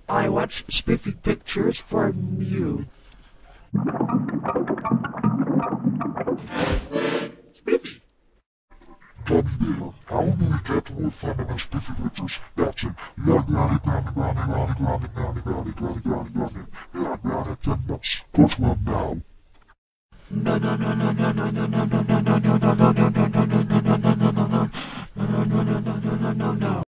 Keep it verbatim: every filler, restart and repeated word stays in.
I watch Spiffy Pictures for you. Spiffy! Gummy Bear, how do we get more fun in our Spiffy Pictures? Action! Yada yada yada yada yada yada yada yada yada yada yada yada yada ten bucks. Go to him now. No no no no no no no no no no no no no no no no no.